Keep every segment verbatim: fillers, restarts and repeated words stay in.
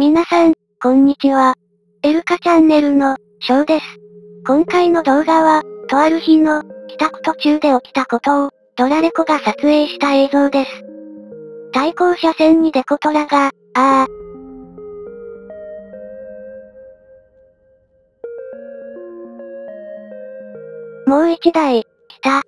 皆さん、こんにちは。エルカチャンネルの、ショーです。今回の動画は、とある日の、帰宅途中で起きたことを、ドラレコが撮影した映像です。対向車線にデコトラが、ああ。もう一台、来た。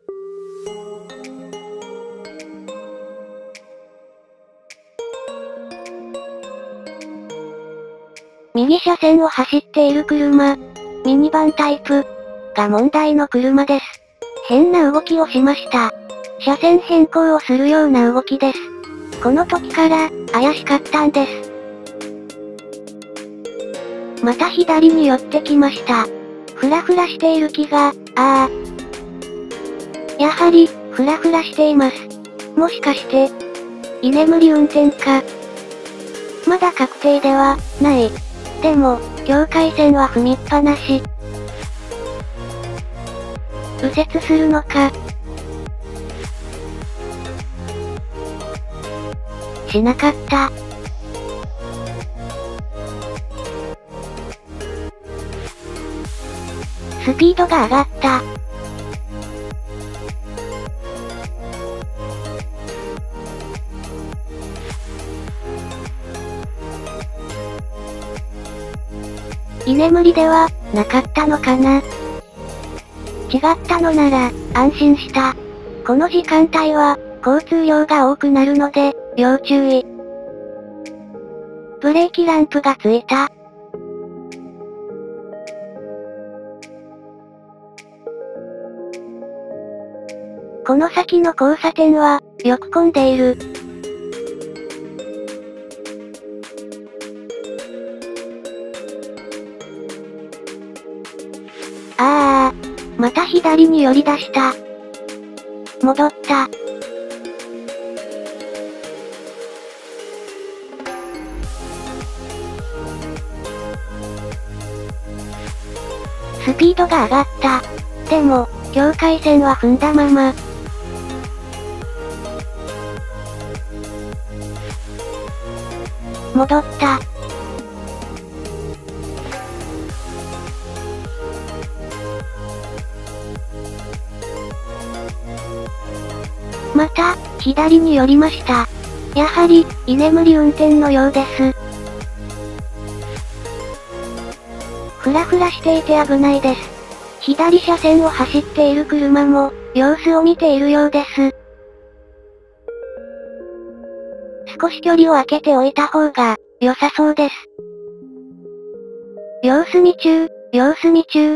右車線を走っている車、ミニバンタイプ、が問題の車です。変な動きをしました。車線変更をするような動きです。この時から、怪しかったんです。また左に寄ってきました。フラフラしている気が、ああ。やはり、フラフラしています。もしかして、居眠り運転か。まだ確定では、ない。でも、境界線は踏みっぱなし。右折するのか。しなかった。スピードが上がった。居眠りでは、なかったのかな。違ったのなら、安心した。この時間帯は、交通量が多くなるので、要注意。ブレーキランプがついた。この先の交差点は、よく混んでいる。ああ、また左に寄り出した。戻った。スピードが上がった。でも、境界線は踏んだまま。戻った。また、左に寄りました。やはり、居眠り運転のようです。フラフラしていて危ないです。左車線を走っている車も、様子を見ているようです。少し距離を空けておいた方が、良さそうです。様子見中、様子見中。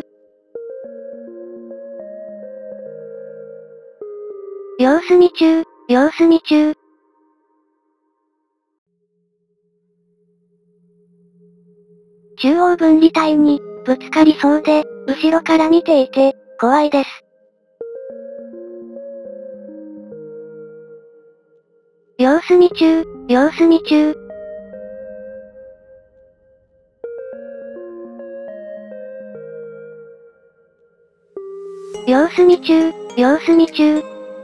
様子見中、様子見中。中央分離帯に、ぶつかりそうで、後ろから見ていて、怖いです。様子見中、様子見中。様子見中、様子見中。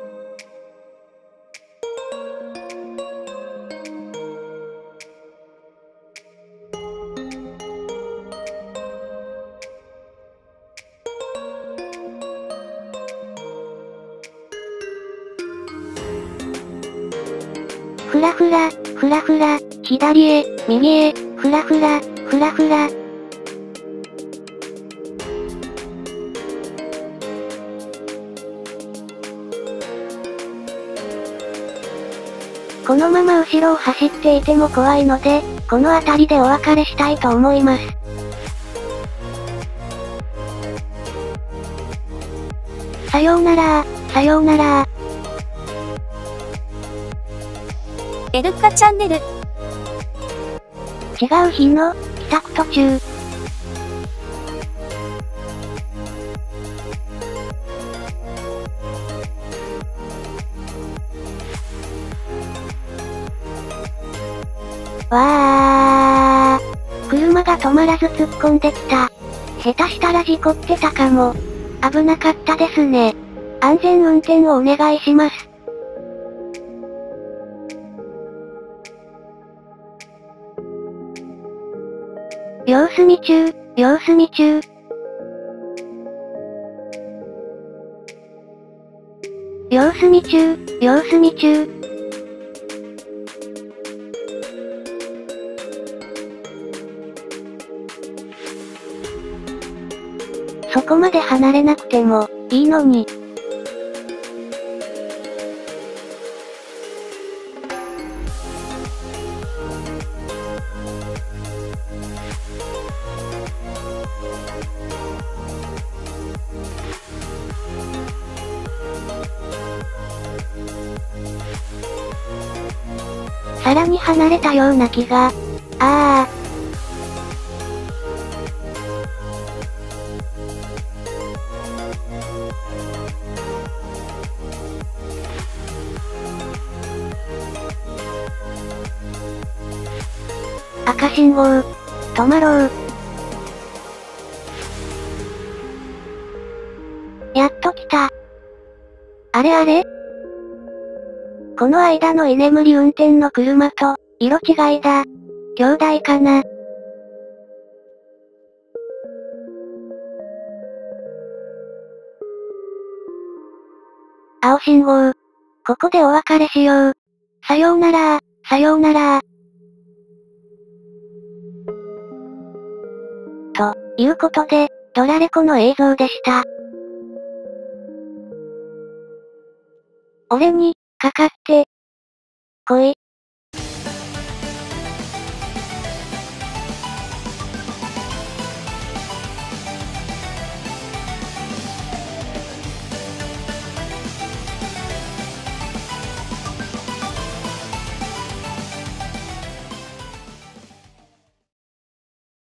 フラフラ、フラフラ、左へ、右へ、フラフラ、フラフラ。このまま後ろを走っていても怖いので、この辺りでお別れしたいと思います。さようなら、さようなら。 エルカチャンネル。 違う日の、帰宅途中。わー。車が止まらず突っ込んできた。下手したら事故ってたかも。危なかったですね。安全運転をお願いします。 様子見中、様子見中。様子見中、様子見中。そこまで離れなくても、いいのに。さらに離れたような気が。ああ。赤信号。止まろう。やっと来た。あれあれ？この間の居眠り運転の車と、色違いだ。兄弟かな。青信号。ここでお別れしよう。さようなら、さようなら。ということで、ドラレコの映像でした。俺に、かかって、来い。